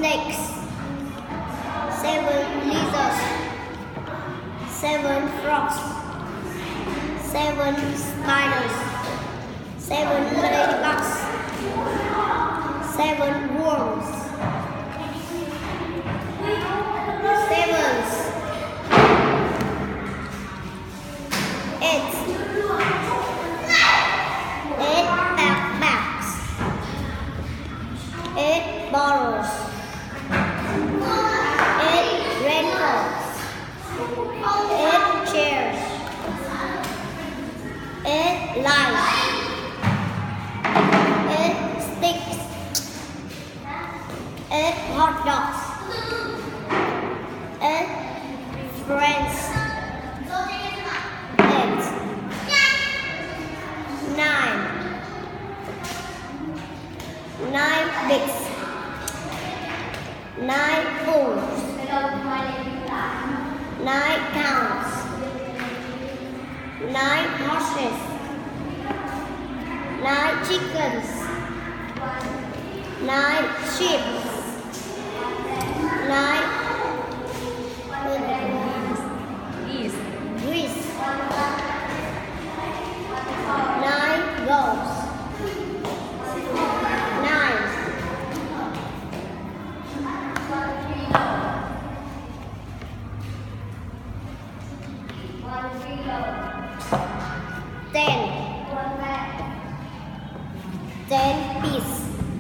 snakes, 7 lizards, 7 frogs, 7 spiders, 7 ladybugs, 7 worms, 8 backpacks, 8 bottles, 8 raincoats, 8 chairs, 8 lights, 8 sticks, 8 hot dogs, 8 friends, 8 9 pigs, 9 bulls, 9 cows, 9 horses, 9 chickens, 9 sheep, 9 geese, 9 goats, 10 peas,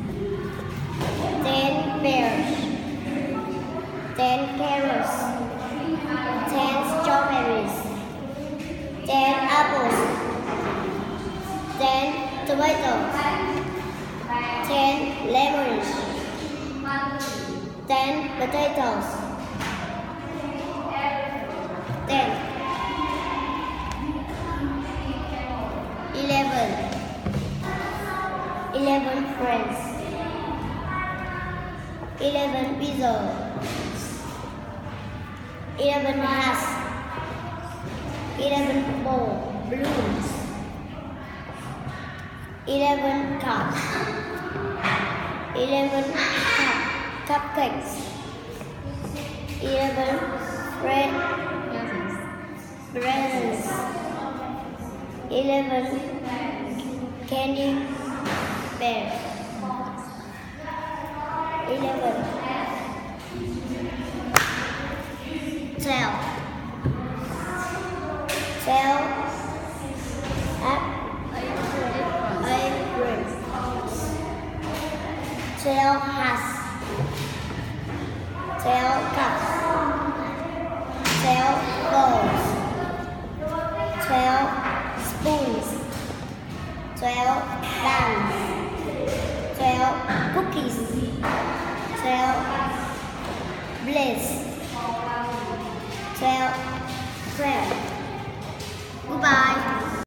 10 pears, 10 carrots, 10 strawberries, 10 apples, 10 tomatoes, 10 lemons, 10 potatoes, 10 11 friends, 11 pizzas, 11 hats, 11 balloons, 11 cups, 11 cupcakes, 11 presents, 11 candy bears, 11 12 aprons, 12 hats, 12 cups, 12 bowls, 12 spoons, 12 pans, 12 cookies, 12 blades, 12 crayons. Goodbye.